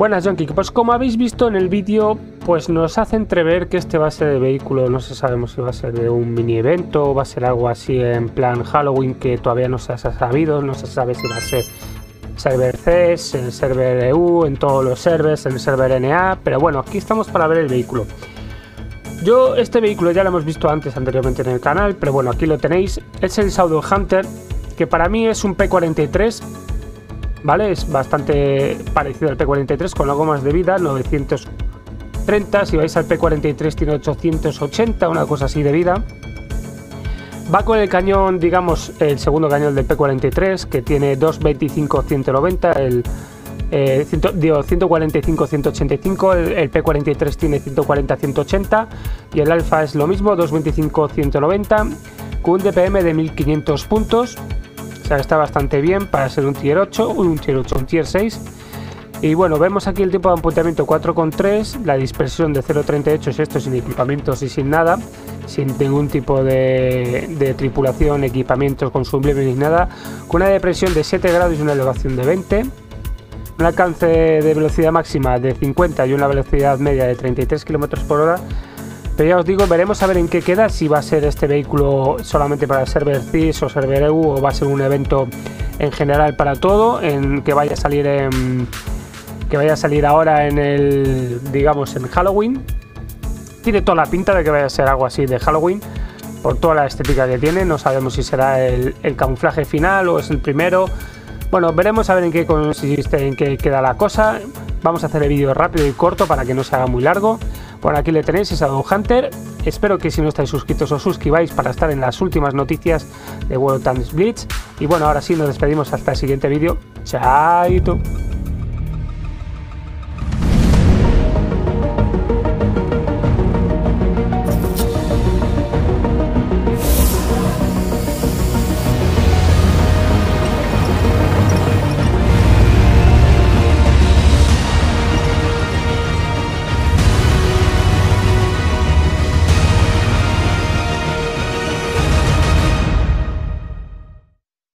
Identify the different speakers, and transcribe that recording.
Speaker 1: Buenas, Jonky. Pues como habéis visto en el vídeo, pues nos hace entrever que este va a ser el vehículo. No sabemos si va a ser de un mini evento o va a ser algo así en plan Halloween, que todavía no se ha sabido. No se sabe si va a ser server CES, en el server EU, en todos los servers, en el server NA. Pero bueno, aquí estamos para ver el vehículo. Este vehículo ya lo hemos visto anteriormente en el canal, pero bueno, aquí lo tenéis. Es el Shadow Hunter, que para mí es un P43. ¿Vale? Es bastante parecido al P43 con algo más de vida, 930. Si vais al P43 tiene 880, una cosa así de vida. Va con el cañón, digamos, el segundo cañón del P43, que tiene 225-190, el 145-185, el P43 tiene 140-180 y el Alfa es lo mismo, 225-190, con un DPM de 1500 puntos. O sea, está bastante bien para ser un tier 8, un tier 6. Y bueno, vemos aquí el tiempo de apuntamiento 4,3, la dispersión de 0,38, esto sin equipamientos y sin nada, sin ningún tipo de tripulación, equipamientos, consumibles ni nada, con una depresión de 7 grados y una elevación de 20, un alcance de velocidad máxima de 50 y una velocidad media de 33 km/h. Pero ya os digo, veremos a ver en qué queda, si va a ser este vehículo solamente para el server CIS o server EU, o va a ser un evento en general para todo, en que vaya a salir ahora en el, digamos, en Halloween. Tiene toda la pinta de que vaya a ser algo así de Halloween, por toda la estética que tiene. No sabemos si será el camuflaje final o es el primero. Bueno, veremos a ver en qué consiste, en qué queda la cosa. Vamos a hacer el vídeo rápido y corto para que no se haga muy largo. Bueno, aquí le tenéis, es Shadow Hunter. Espero que si no estáis suscritos os suscribáis para estar en las últimas noticias de World of Tanks Blitz. Y bueno, ahora sí nos despedimos hasta el siguiente vídeo. Chaito.